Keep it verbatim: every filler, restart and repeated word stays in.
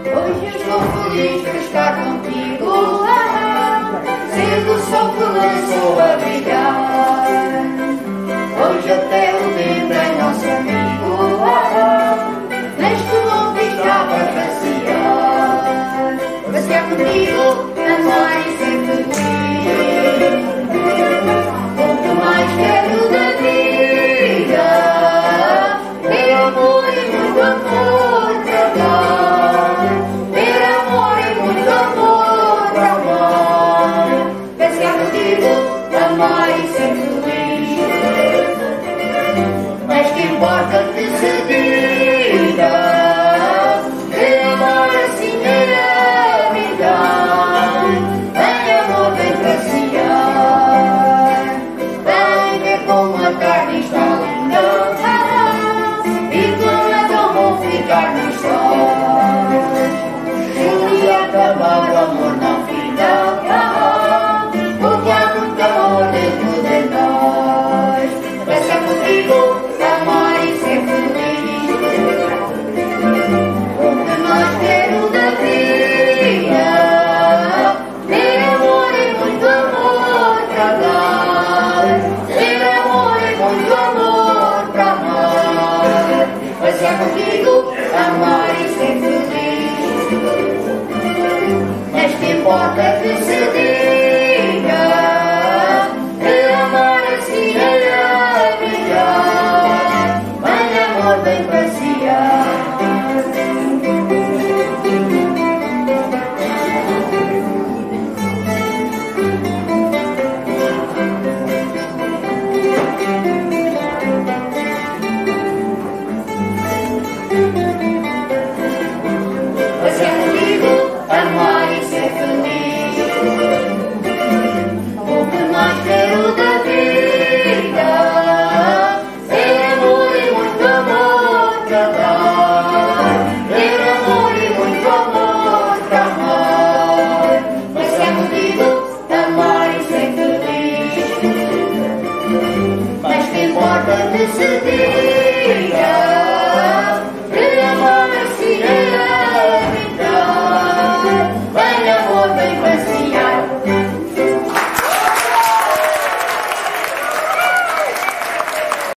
Hoje estou feliz de estar contigo, ser o sol que lançou a brilhar. Hoje até o tempo é nosso amigo, neste mundo estava a passear. Passear contigo, amar e ser feliz. O que mais quero da vida é amor e muito amor para dar. Ter amor e muito amor para amar. Passear contigo, amar e ser feliz. Mas que importa que se diga que amor assim é a vida. Vem amor, vem passear. Vem ver como a tarde está linda e como é tão bom ficar nos sóis. Se acabar o amor não fica, porque há muito amor dentro de nós. Passear contigo, amar e ser feliz. O que mais quero da vida é amor e muito amor para dar. Ter amor e muito amor para amar. Passear contigo, amar e ser feliz. Mas que importa que